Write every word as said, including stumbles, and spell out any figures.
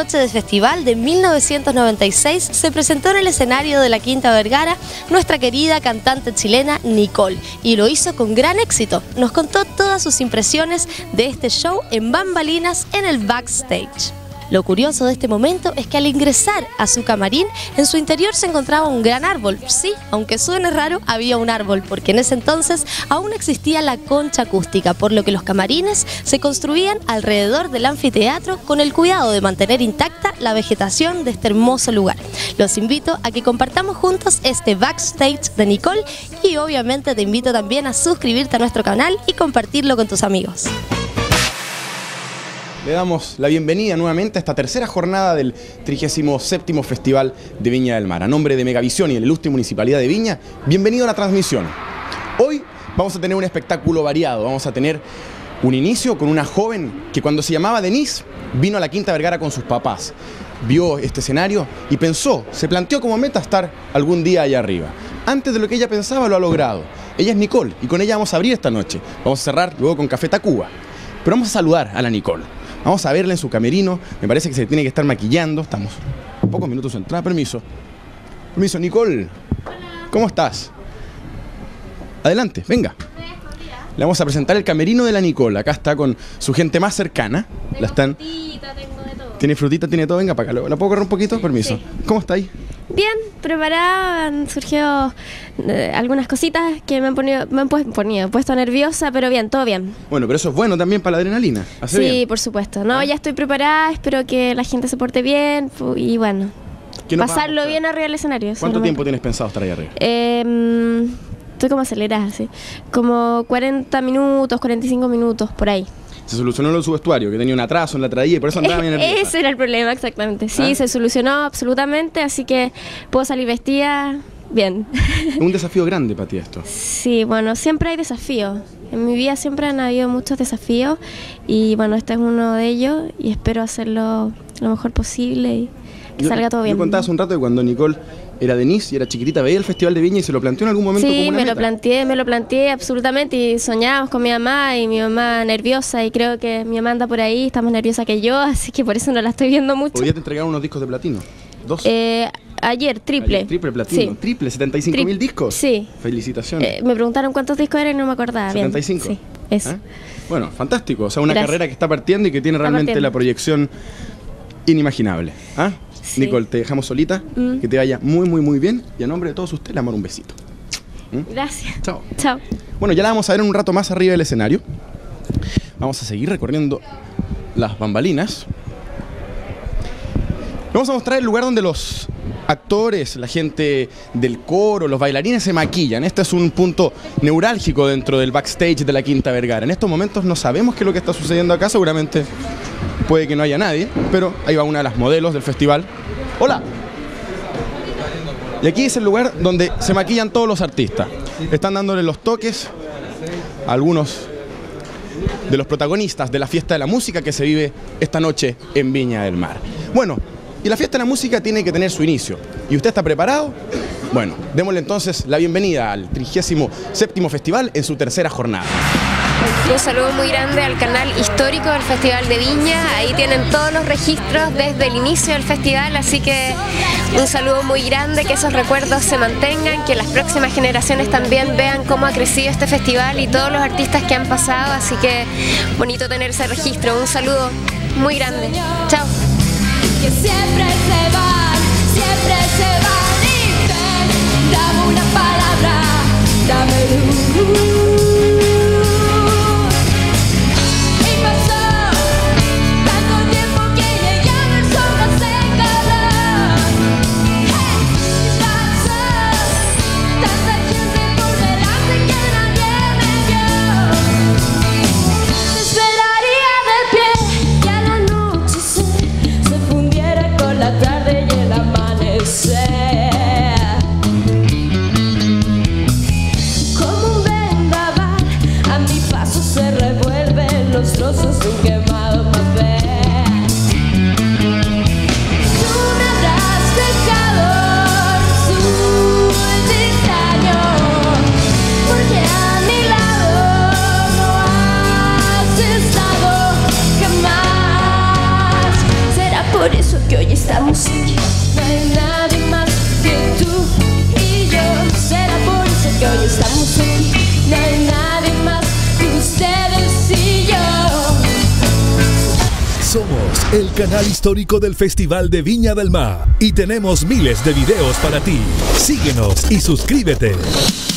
noche de festival de mil novecientos noventa y seis se presentó en el escenario de la Quinta Vergara nuestra querida cantante chilena Nicole, y lo hizo con gran éxito. Nos contó todas sus impresiones de este show en bambalinas en el backstage. Lo curioso de este momento es que al ingresar a su camarín, en su interior se encontraba un gran árbol. Sí, aunque suene raro, había un árbol, porque en ese entonces aún existía la concha acústica, por lo que los camarines se construían alrededor del anfiteatro con el cuidado de mantener intacta la vegetación de este hermoso lugar. Los invito a que compartamos juntos este backstage de Nicole, y obviamente te invito también a suscribirte a nuestro canal y compartirlo con tus amigos. Le damos la bienvenida nuevamente a esta tercera jornada del trigésimo séptimo Festival de Viña del Mar. A nombre de Megavisión y la ilustre Municipalidad de Viña, bienvenido a la transmisión. Hoy vamos a tener un espectáculo variado. Vamos a tener un inicio con una joven que, cuando se llamaba Denise, vino a la Quinta Vergara con sus papás. Vio este escenario y pensó, se planteó como meta estar algún día allá arriba. Antes de lo que ella pensaba, lo ha logrado. Ella es Nicole y con ella vamos a abrir esta noche. Vamos a cerrar luego con Café Tacuba. Pero vamos a saludar a la Nicole. Vamos a verla en su camerino. Me parece que se tiene que estar maquillando. Estamos a pocos minutos de entrada. Permiso. Permiso, Nicole. Hola. ¿Cómo estás? Adelante, venga. Le vamos a presentar el camerino de la Nicole. Acá está con su gente más cercana. Tengo la están... frutita, tengo de todo. Tiene frutita, tiene todo. Venga para acá. ¿La puedo correr un poquito? Permiso. Sí. ¿Cómo está ahí? Bien, preparada, han surgido eh, algunas cositas que me han, ponido, me han pues, ponido, puesto nerviosa, pero bien, todo bien. Bueno, pero eso es bueno también para la adrenalina. ¿Hace Sí, bien? por supuesto. No, ¿Ah? Ya estoy preparada, espero que la gente se porte bien y bueno, ¿Qué nos va a pasarlo mostrar? bien arriba del escenario. ¿Cuánto solamente. tiempo tienes pensado estar ahí arriba? Eh, estoy como acelerada, sí. Como cuarenta minutos, cuarenta y cinco minutos, por ahí. Se solucionó lo de su vestuario, que tenía un atraso en la traía y por eso andaba bien nerviosa. Ese era el problema, exactamente. Sí, ¿Ah? se solucionó absolutamente, así que puedo salir vestida bien. Es un desafío grande para ti esto. Sí, bueno, siempre hay desafíos. En mi vida siempre han habido muchos desafíos y bueno, este es uno de ellos y espero hacerlo lo mejor posible y que Yo- salga todo bien. Yo contaba hace un rato que cuando Nicole era Denise y era chiquitita, veía el Festival de Viña y se lo planteó en algún momento como Sí, una me lo meta. planteé, me lo planteé absolutamente y soñábamos con mi mamá y mi mamá nerviosa y creo que mi mamá anda por ahí, está más nerviosa que yo, así que por eso no la estoy viendo mucho. Hoy día te entregaron unos discos de platino. Dos. Eh, ayer, triple. Ayer, triple platino. Sí. Triple, setenta y cinco mil Tri- discos. Sí. Felicitaciones. Eh, me preguntaron cuántos discos eran y no me acordaba. setenta y Bien. cinco. Sí, eso. ¿Ah? Bueno, fantástico. O sea, una Gracias. carrera que está partiendo y que tiene Está realmente partiendo. la proyección inimaginable. ¿Ah? Sí. Nicole, te dejamos solita. Mm. Que te vaya muy, muy, muy bien. Y a nombre de todos ustedes, le amor un besito. ¿Mm? Gracias. Chao. Chao. Bueno, ya la vamos a ver en un rato más arriba del escenario. Vamos a seguir recorriendo las bambalinas. Vamos a mostrar el lugar donde los actores, la gente del coro, los bailarines se maquillan. Este es un punto neurálgico dentro del backstage de la Quinta Vergara. En estos momentos no sabemos qué es lo que está sucediendo acá. Seguramente puede que no haya nadie, pero ahí va una de las modelos del festival. ¡Hola! Y aquí es el lugar donde se maquillan todos los artistas. Están dándole los toques a algunos de los protagonistas de la fiesta de la música que se vive esta noche en Viña del Mar. Bueno, y la fiesta de la música tiene que tener su inicio. ¿Y usted está preparado? Bueno, démosle entonces la bienvenida al trigésimo séptimo Festival en su tercera jornada. Un saludo muy grande al canal histórico del Festival de Viña. Ahí tienen todos los registros desde el inicio del festival, así que un saludo muy grande, que esos recuerdos se mantengan, que las próximas generaciones también vean cómo ha crecido este festival y todos los artistas que han pasado, así que bonito tener ese registro. Un saludo muy grande. Chao. Que siempre se van, siempre se van y ven, dame una palabra, dame luz. Y pasó tanto tiempo que ya no el sol no se caló. Hey, pasó tanta gente por delante que nadie me vio. Te esperaría de pie, que a la noche se, se fundiera con la tarde y el amanecer. Como un que hoy estamos aquí. No hay nadie más que tú y yo. Será por eso que hoy estamos aquí. No hay nadie más que ustedes y yo. Somos el canal histórico del Festival de Viña del Mar y tenemos miles de videos para ti. Síguenos y suscríbete.